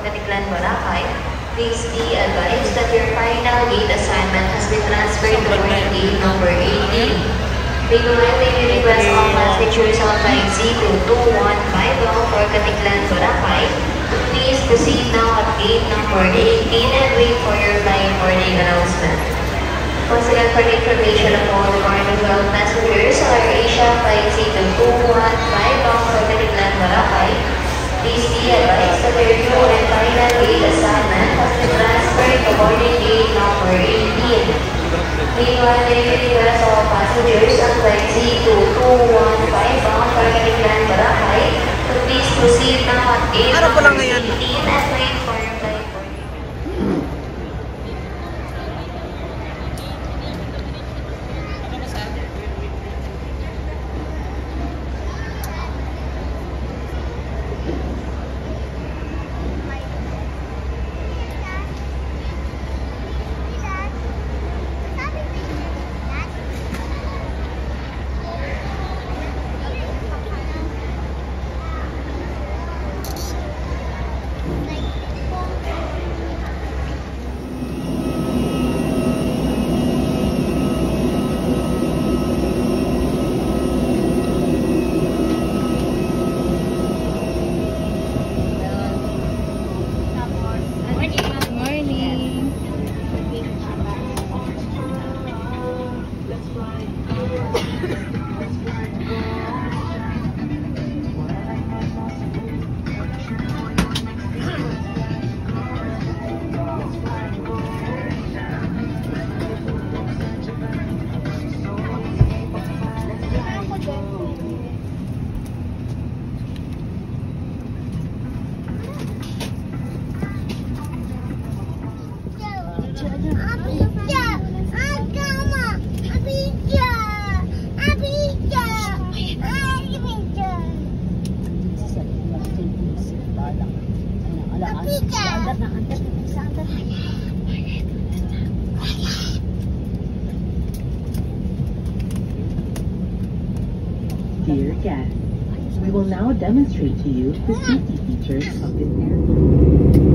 Katiklan, Boracay. Please be advised that your final gate assignment has been transferred to boarding gate number 18. We kindly request all passengers on flight C2215 for Katiklan, Boracay. Please proceed now at gate number 18 and wait for your flight boarding announcement. Once again, for the information of all the Carnival passengers on Asia Flight C2215 for Katiklan, Boracay, please be advised that your new and final gate assignment has been transferred to boarding gate number 18. Meanwhile, we request all passengers on flight C2215 for Katiklan, Boracay to please proceed now at gate number 18 and wait for your flight boarding. Dear guests, we will now demonstrate to you the safety features of this airplane.